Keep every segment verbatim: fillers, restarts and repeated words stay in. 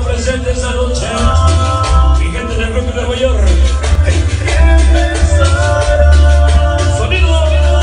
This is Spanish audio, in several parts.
presente esta noche. Mi gente del rock de Nueva York. Sonido.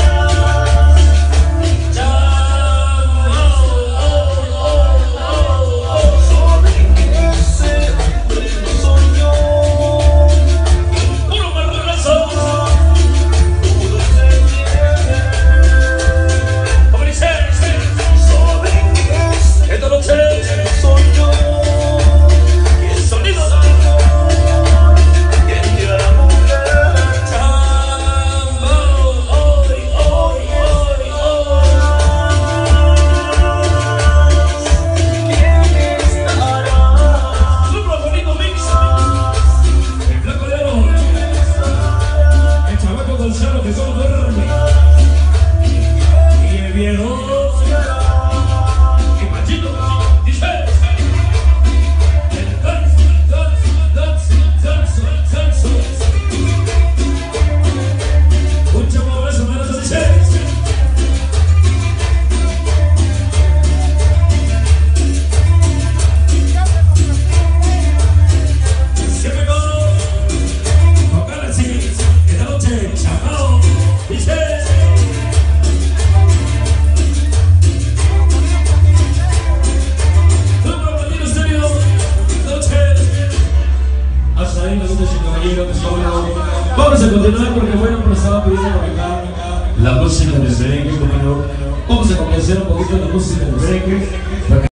Vamos a continuar porque bueno, nos estaba pidiendo por acá la música del merengue. Vamos a comenzar un poquito la música del merengue.